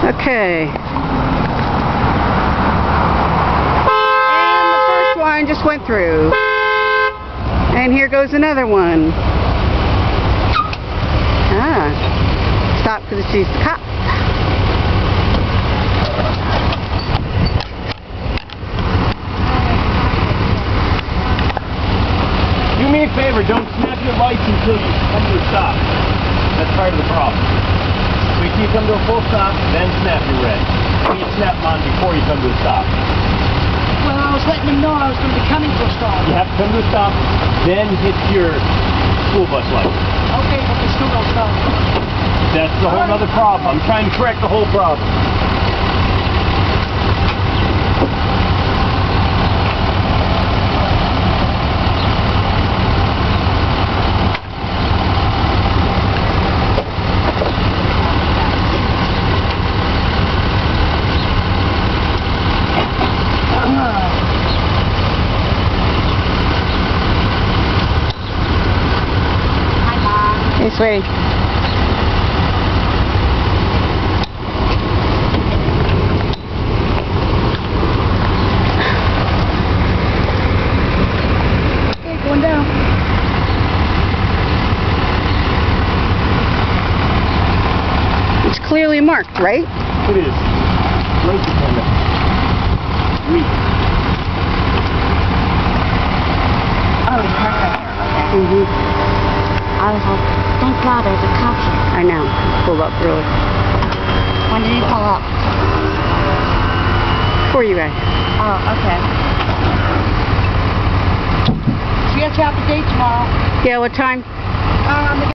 Okay. And the first one just went through. And here goes another one. Stop because it sees the cop. Do me a favor, don't snap your lights until you come to a stop. That's part of the problem. Wait till you come to a full stop, then snap your red. You need to snap them on before you come to a stop. Well, I was letting them know I was going to be coming to a stop. You have to come to a stop, then hit your school bus light. Okay, but they still don't stop. That's a whole other problem. I'm trying to correct the whole problem. Hey, sweetie. Okay, going down. It's clearly marked, right? It is. Road dependent. Weak. Oh, perfect. Mm-hmm. I was like, thank God there's a cop here. I know. Pulled up early. When did he pull up? For you guys. Oh, okay. So you have to have the date tomorrow. Yeah, what time?